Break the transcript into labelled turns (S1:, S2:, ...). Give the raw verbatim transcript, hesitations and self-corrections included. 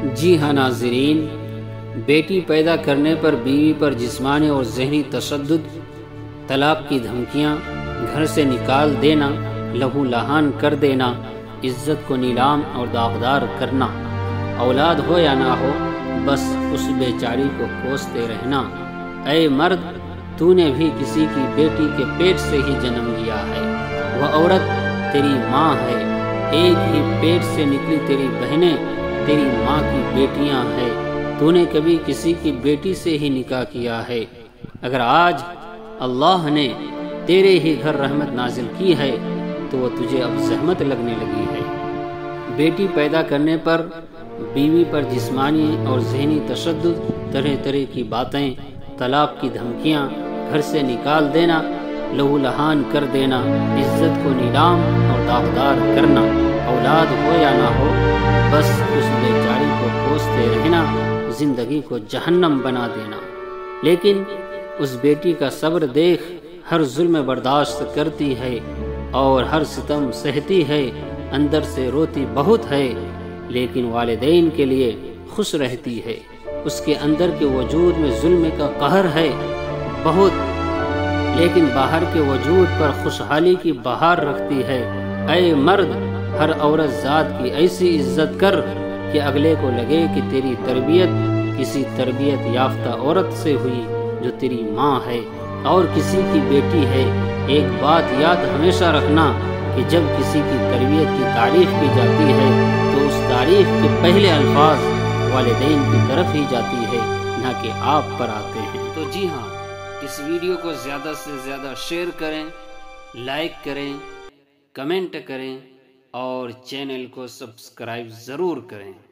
S1: جی ہاں ناظرین، بیٹی پیدا کرنے پر بیوی پر جسمانی اور ذہنی تشدد، طلاق کی دھمکیاں، گھر سے نکال دینا، لہو لہان کر دینا، عزت کو نیلام اور داغدار کرنا، اولاد ہو یا نہ ہو بس اس بیچاری کو کوستے رہنا۔ اے مرد، تو نے بھی کسی کی بیٹی کے پیٹ سے ہی جنم لیا ہے، وہ عورت تیری ماں ہے، ایک ہی پیٹ سے نکلی تیری بہنیں تیری ماں کی بیٹیاں ہیں۔ تو نے کبھی کسی کی بیٹی سے ہی نکاح کیا ہے؟ اگر آج اللہ نے تیرے ہی گھر رحمت نازل کی ہے تو وہ تجھے اب زحمت لگنے لگی ہے۔ بیٹی پیدا کرنے پر بیوی پر جسمانی اور ذہنی تشدد، طرح طرح کی باتیں، طلاق کی دھمکیاں، گھر سے نکال دینا، لہو لہان کر دینا، عزت کو نیلام اور داغدار کرنا، اولاد ہو یا نہ ہو بس اس بیچاری کو کوستے رہنا، زندگی کو جہنم بنا دینا۔ لیکن اس بیٹی کا صبر دیکھ، ہر ظلم برداشت کرتی ہے اور ہر ستم سہتی ہے، اندر سے روتی بہت ہے لیکن والدین کے لیے خوش رہتی ہے۔ اس کے اندر کے وجود میں ظلم کا قہر ہے بہت، لیکن باہر کے وجود پر خوشحالی کی بہار رکھتی ہے۔ اے مرد، ہر عورت ذات کی ایسی عزت کر کہ اگلے کو لگے کہ تیری تربیت کسی تربیت یافتہ عورت سے ہوئی جو تیری ماں ہے اور کسی کی بیٹی ہے۔ ایک بات یاد ہمیشہ رکھنا کہ جب کسی کی تربیت کی تعریف کی جاتی ہے تو اس تعریف کے پہلے الفاظ والدین کی طرف ہی جاتی ہے، نہ کہ آپ پر آتے ہیں۔ تو جی ہاں، اس ویڈیو کو زیادہ سے زیادہ شیئر کریں، لائک کریں، کمنٹ کریں اور چینل کو سبسکرائب ضرور کریں۔